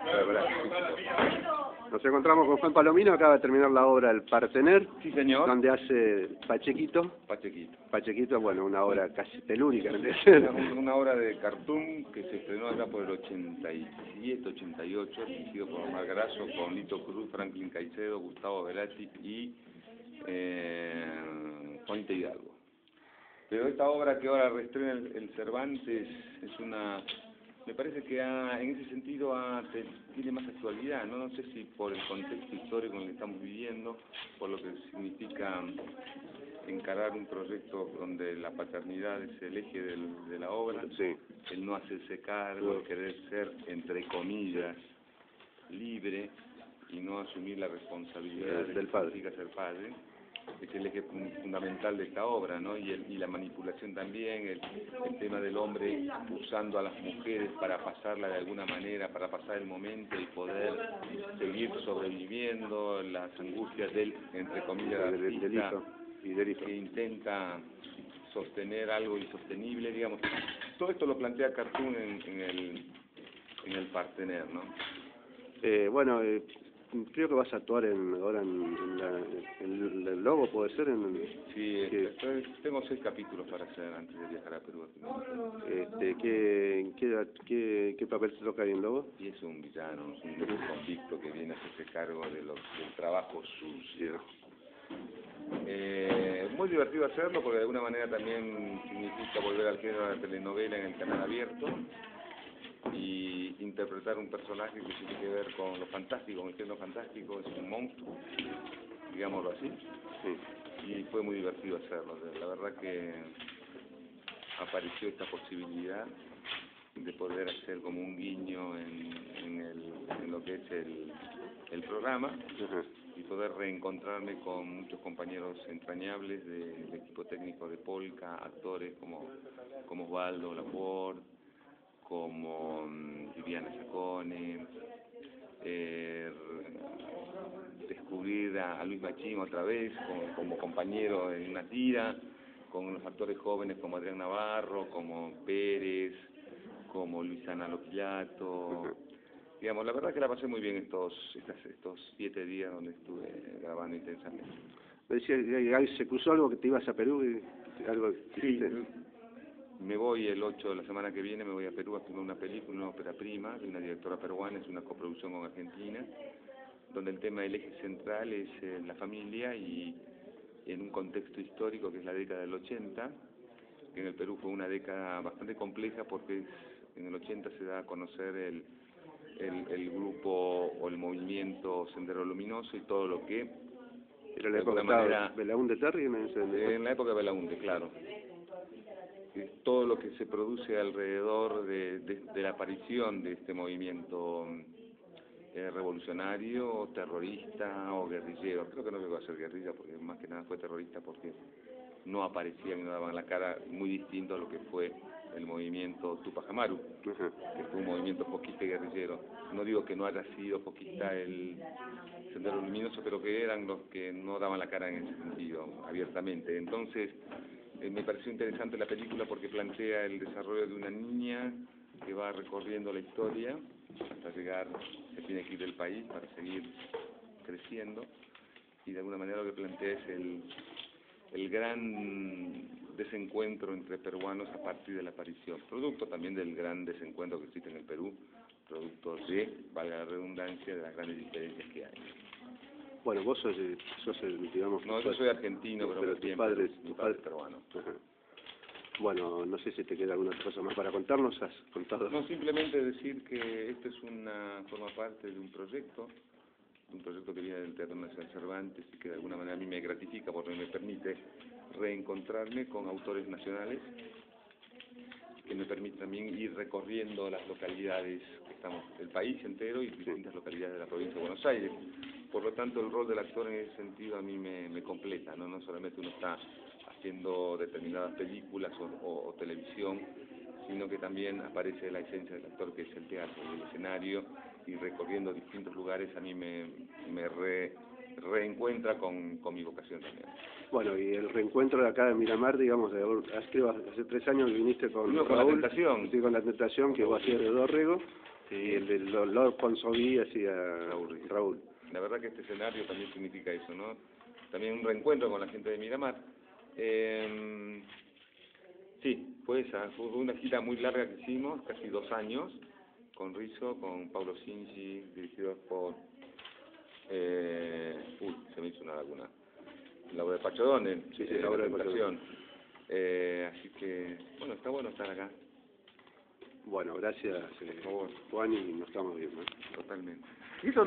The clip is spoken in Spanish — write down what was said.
Nos encontramos con Juan Palomino, acaba de terminar la obra El Partener, Sí, señor. donde hace Pachequito. Pachequito, bueno, una obra casi telúrica. Una obra de cartoon que se estrenó allá por el 87, 88, dirigido por Omar Grasso, con Lito Cruz, Franklin Caicedo, Gustavo Velati y Juanita Hidalgo. Pero esta obra que ahora reestrena el Cervantes es una... Me parece que en ese sentido tiene más actualidad, ¿no? No sé si por el contexto histórico en el que estamos viviendo, por lo que significa encarar un proyecto donde la paternidad es el eje de la obra, sí. El no hacerse cargo, el querer ser, entre comillas, libre y no asumir la responsabilidad del padre. Que significa ser padre. Es el eje fundamental de esta obra, ¿no? Y la manipulación también, el tema del hombre usando a las mujeres para pasarla de alguna manera, para pasar el momento y poder seguir sobreviviendo, las angustias del, entre comillas, artista, que intenta sostener algo insostenible, digamos. Todo esto lo plantea Cartoon en el Partener, ¿no? Bueno, creo que vas a actuar ahora en el Lobo, ¿puede ser? Sí, tengo 6 capítulos para hacer antes de viajar a Perú. ¿Qué papel se toca ahí en Lobo? Y es un villano, es un convicto que viene a hacerse cargo del trabajo sucio. Muy divertido hacerlo porque de alguna manera también significa volver al género de la telenovela en el canal abierto y interpretar un personaje que tiene que ver con lo fantástico, con el género fantástico, es un monstruo, digámoslo así, sí. Y fue muy divertido hacerlo. La verdad que apareció esta posibilidad de poder hacer como un guiño en lo que es el programa y poder reencontrarme con muchos compañeros entrañables del equipo técnico de Polka, actores como Osvaldo Laporte, como Viviana Sacone, descubrir a Luis Machín otra vez como compañero en una tira, con unos actores jóvenes como Adrián Navarro, como Pérez, como Luisana Lopilato. Digamos, la verdad que la pasé muy bien estos 7 días donde estuve grabando intensamente. Me decía, ¿se cruzó algo que te ibas a Perú? ¿Algo que sí. Me voy el 8 de la semana que viene, me voy a Perú a filmar una película, una ópera prima, de una directora peruana, es una coproducción con Argentina, donde el tema del eje central es la familia y en un contexto histórico que es la década del 80, que en el Perú fue una década bastante compleja porque en el 80 se da a conocer el grupo o el movimiento Sendero Luminoso y todo lo que... ¿Era la época de Belaúnde Terry? En la época de Belaúnde, claro. Todo lo que se produce alrededor de la aparición de este movimiento revolucionario, terrorista o guerrillero. Creo que no llegó a ser guerrilla porque más que nada fue terrorista porque no aparecían y no daban la cara, muy distinto a lo que fue el movimiento Tupac Amaru, que fue un movimiento foquista y guerrillero. No digo que no haya sido foquista el Sendero Luminoso, pero que eran los que no daban la cara en ese sentido, abiertamente. Entonces, me pareció interesante la película porque plantea el desarrollo de una niña que va recorriendo la historia hasta llegar, se tiene que ir del país para seguir creciendo, y de alguna manera lo que plantea es el gran desencuentro entre peruanos a partir de la aparición, producto también del gran desencuentro que existe en el Perú, producto de, valga la redundancia, de las grandes diferencias que hay. Bueno, vos sos digamos... No, yo soy argentino, pero mi padre es peruano. Bueno, no sé si te queda alguna cosa más para contarnos, ¿has contado? No, simplemente decir que esto forma parte de un proyecto que viene del Teatro Nacional Cervantes y que de alguna manera a mí me gratifica porque me permite reencontrarme con autores nacionales, que me permite también ir recorriendo las localidades que estamos, el país entero y distintas localidades de la provincia de Buenos Aires. Por lo tanto, el rol del actor en ese sentido a mí me completa, ¿no? No solamente uno está haciendo determinadas películas o televisión, sino que también aparece la esencia del actor, que es el teatro y el escenario, y recorriendo distintos lugares a mí me reencuentra con mi vocación también. Bueno, y el reencuentro de acá de Miramar, digamos, hace 3 años viniste con Raúl, La Tentación. Sí, con La Tentación, que vos hacías de Dórrego, Sí. Y el de Lord Ponsonby hacía Raúl. La verdad que este escenario también significa eso, ¿no? También un reencuentro con la gente de Miramar. Sí, fue una gira muy larga que hicimos, casi 2 años, con Rizzo, con Paulo Cinci, dirigidos por... se me hizo una laguna. La obra de Pachorone, Sí, la obra de presentación. Así que, bueno, está bueno estar acá. Bueno, gracias, Por favor. Juan, y nos estamos viendo. Totalmente.